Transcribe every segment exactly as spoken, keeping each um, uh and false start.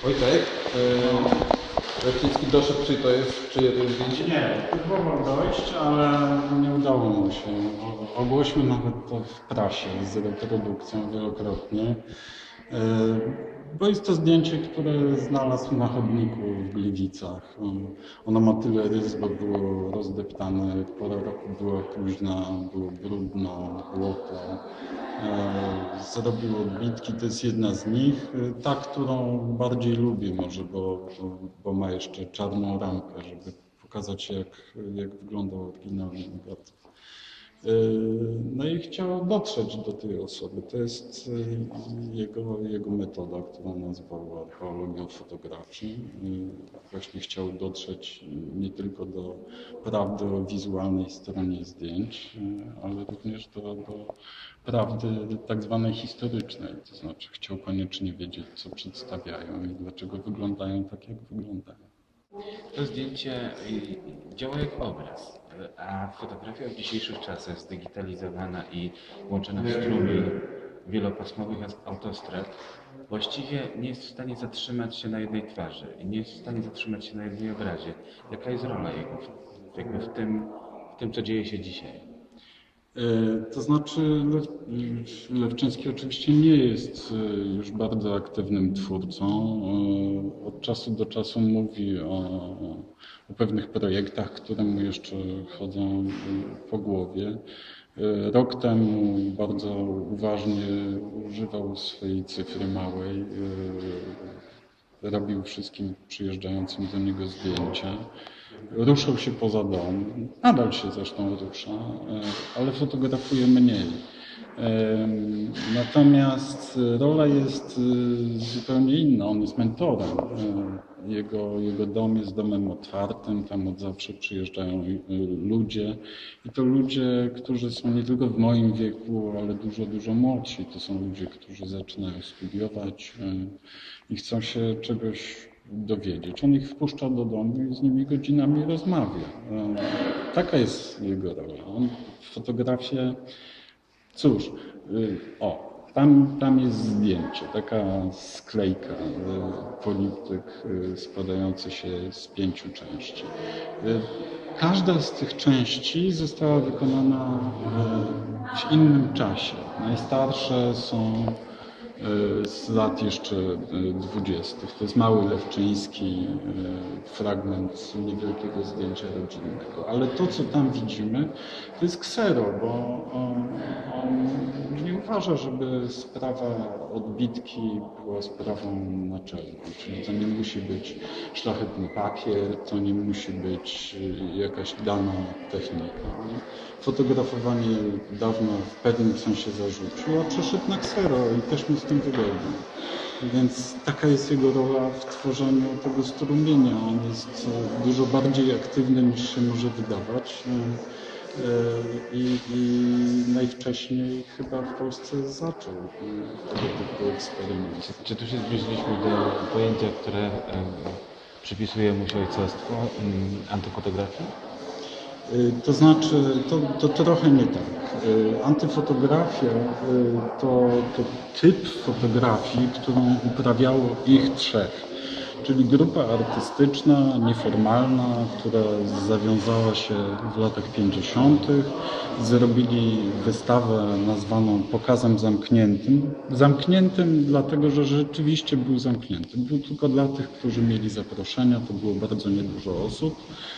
Wojtek, yy, Lewczyński doszedł, czy to jest, czyje to jest zdjęcie? Nie, próbował dojść, ale nie udało mu się. Ogłosimy nawet to w prasie z reprodukcją wielokrotnie. Bo jest to zdjęcie, które znalazł na chodniku w Gliwicach. Ono ma tyle rys, bo było rozdeptane, pora roku była późna, było brudno, błoto. Zrobił odbitki, to jest jedna z nich. Ta, którą bardziej lubię może, bo, bo ma jeszcze czarną ramkę, żeby pokazać jak, jak wyglądał oryginalny Agaty. No i chciał dotrzeć do tej osoby. To jest jego, jego metoda, którą nazwał archeologią fotografii. Właśnie chciał dotrzeć nie tylko do prawdy o wizualnej stronie zdjęć, ale również do, do prawdy tak zwanej historycznej. To znaczy chciał koniecznie wiedzieć, co przedstawiają i dlaczego wyglądają tak, jak wyglądają. To zdjęcie działa jak obraz, a fotografia w dzisiejszych czasach zdigitalizowana i łączona w strumień wielopasmowych autostrad właściwie nie jest w stanie zatrzymać się na jednej twarzy i nie jest w stanie zatrzymać się na jednej obrazie. Jaka jest rola jego jakby w tym, w tym, co dzieje się dzisiaj? To znaczy Lew, Lewczyński oczywiście nie jest już bardzo aktywnym twórcą. Od czasu do czasu mówi o, o pewnych projektach, które mu jeszcze chodzą po głowie. Rok temu bardzo uważnie używał swojej cyfry małej. Robił wszystkim przyjeżdżającym do niego zdjęcia. Ruszał się poza dom, nadal się zresztą rusza, ale fotografuje mniej. Natomiast rola jest zupełnie inna, on jest mentorem. Jego, jego dom jest domem otwartym, tam od zawsze przyjeżdżają ludzie i to ludzie, którzy są nie tylko w moim wieku, ale dużo, dużo młodsi. To są ludzie, którzy zaczynają studiować i chcą się czegoś dowiedzieć. On ich wpuszcza do domu i z nimi godzinami rozmawia. Taka jest jego rola. On fotografię, cóż, o, tam, tam jest zdjęcie, taka sklejka, poliptyk składający się z pięciu części. Każda z tych części została wykonana w innym czasie. Najstarsze są z lat jeszcze dwudziestych. To jest mały Lewczyński, fragment niewielkiego zdjęcia rodzinnego. Ale to, co tam widzimy, to jest ksero, bo on, on nie uważa, żeby sprawa odbitki była sprawą naczelną. Czyli to nie musi być szlachetny papier, to nie musi być jakaś dana technika. Fotografowanie dawno w pewnym sensie zarzucił, a przeszedł na ksero i też mi z tym wygodnie. Więc taka jest jego rola w tworzeniu tego strumienia. On jest dużo bardziej aktywny niż się może wydawać. I, i najwcześniej chyba w Polsce zaczął tego typu eksperymenty. Czy tu się zbliżyliśmy do pojęcia, które przypisuje mu się ojcostwo, antyfotografii? To znaczy, to, to trochę nie tak. Antyfotografia to, to typ fotografii, którą uprawiało ich trzech. Czyli grupa artystyczna, nieformalna, która zawiązała się w latach pięćdziesiątych. Zrobili wystawę nazwaną Pokazem Zamkniętym. Zamkniętym dlatego, że rzeczywiście był zamknięty. Był tylko dla tych, którzy mieli zaproszenia, to było bardzo niedużo osób.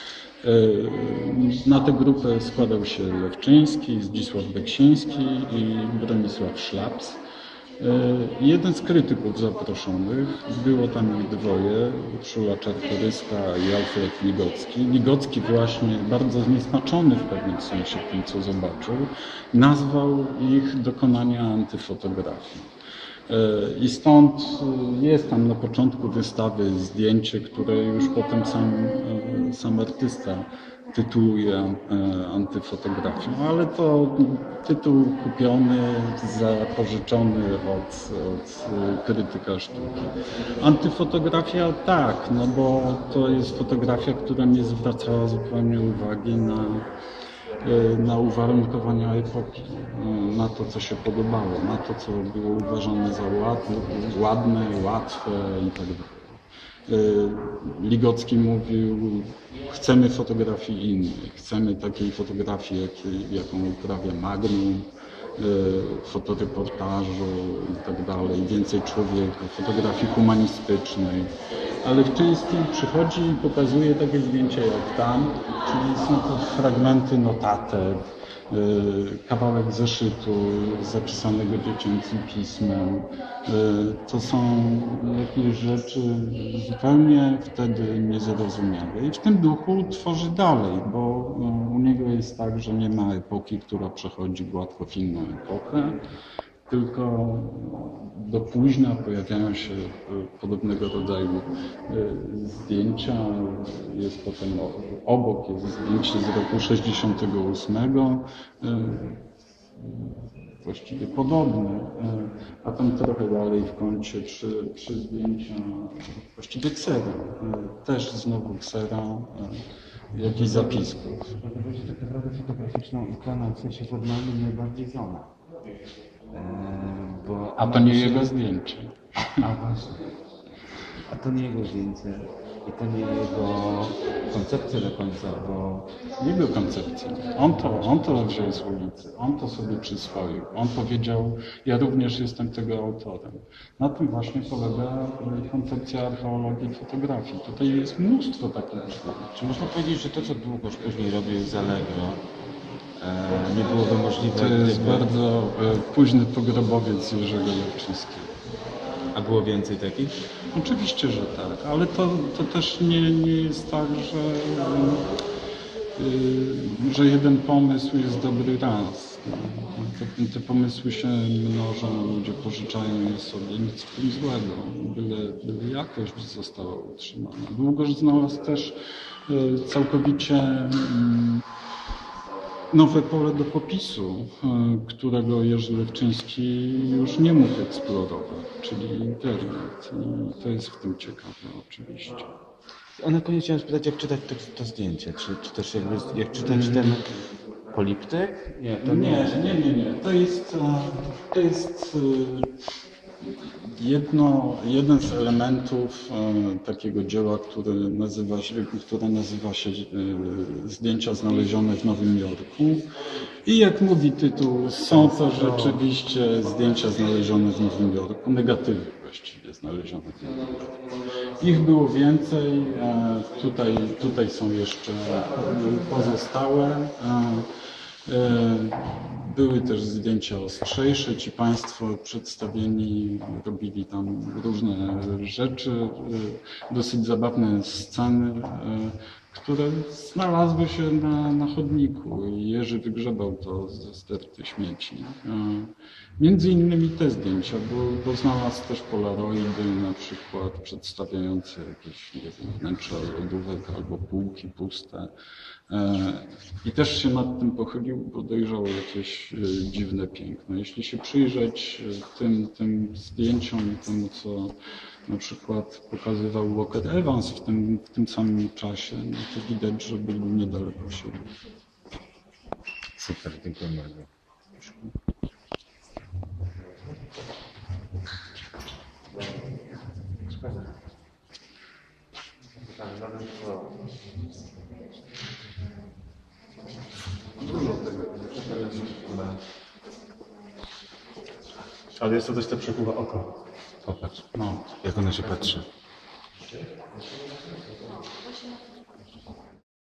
Na tę grupę składał się Lewczyński, Zdzisław Beksiński i Bronisław Szlaps. Jeden z krytyków zaproszonych, było tam ich dwoje, Urszula Czartoryska i Alfred Ligocki. Ligocki właśnie, bardzo zniesmaczony w pewnym sensie tym, co zobaczył, nazwał ich dokonania antyfotografii. I stąd jest tam na początku wystawy zdjęcie, które już potem sam, sam artysta tytułuje antyfotografią, ale to tytuł kupiony, zapożyczony od, od krytyka sztuki. Antyfotografia tak, no bo to jest fotografia, która nie zwracała zupełnie uwagi na na uwarunkowania epoki, na to, co się podobało, na to, co było uważane za ładne, ładne łatwe i tak dalej. Ligocki mówił, chcemy fotografii innej, chcemy takiej fotografii, jakiej, jaką uprawia Magnum, fotoreportażu i tak dalej, więcej człowieka, fotografii humanistycznej. Ale Lewczyński przychodzi i pokazuje takie zdjęcia jak tam, czyli są to fragmenty notatek, kawałek zeszytu zapisanego dziecięcym pismem. To są jakieś rzeczy zupełnie wtedy niezrozumiałe. I w tym duchu tworzy dalej, bo u niego jest tak, że nie ma epoki, która przechodzi gładko w inną epokę, tylko do późna pojawiają się podobnego rodzaju zdjęcia. Jest potem obok jest zdjęcie z roku sześćdziesiątego ósmego, właściwie podobne, a tam trochę dalej w kącie trzy, trzy zdjęcia, właściwie ksera, też znowu ksera, jakichś zapisków. Tak naprawdę fotograficzną ikoną w sensie formalnym najbardziej Zona. Bo A to nie jego zdjęcie. A właśnie. A to nie jego zdjęcie. I to nie jego koncepcja do końca, bo... Jego koncepcja. On to, on to wziął z ulicy, on to sobie przyswoił. On powiedział, ja również jestem tego autorem. Na tym właśnie polega koncepcja archeologii i fotografii. Tutaj jest mnóstwo takich zdjęć. Czy można powiedzieć, że to, co Długosz później robił z Allegro, e, nie byłoby możliwe, To jest gdyby... bardzo e, późny pogrobowiec Jerzego Lewczyńskiego. A było więcej takich? Oczywiście, że tak, ale to, to też nie, nie jest tak, że, yy, że jeden pomysł jest dobry raz. Te, te pomysły się mnożą, ludzie pożyczają je sobie, nic w tym złego, byle, byle jakość została utrzymana. Długoż znalazł też yy, całkowicie yy, nowe pole do popisu, którego Jerzy Lewczyński już nie mógł eksplorować, czyli internet. I to jest w tym ciekawe oczywiście. One koniecznie chciałem spytać, jak czytać to, to zdjęcie, czy, czy też jakby, jak czytać ten poliptyk? Nie, to nie. Nie, nie, nie, nie. To jest, to jest jedno, jeden z elementów takiego dzieła, które nazywa się, które nazywa się Zdjęcia znalezione w Nowym Jorku. I jak mówi tytuł, są to rzeczywiście zdjęcia znalezione w Nowym Jorku, negatywy właściwie znalezione w Nowym Jorku. Ich było więcej, tutaj, tutaj są jeszcze pozostałe. Były też zdjęcia ostrzejsze, ci Państwo przedstawieni robili tam różne rzeczy, dosyć zabawne sceny, które znalazły się na, na chodniku i Jerzy wygrzebał to ze sterty śmieci. Między innymi te zdjęcia, bo, bo znalazł też polaroidy na przykład przedstawiające jakieś, nie wiem, wnętrza lodówek albo półki puste. I też się nad tym pochylił, bo dojrzał jakieś dziwne piękno. Jeśli się przyjrzeć tym, tym zdjęciom i temu, co na przykład pokazywał Walker Evans w tym, w tym samym czasie, no to widać, że byli niedaleko siebie. Super, dziękuję bardzo. Ale jest to coś, co przykuwa oko. Popatrz, No. jak ona się patrzy.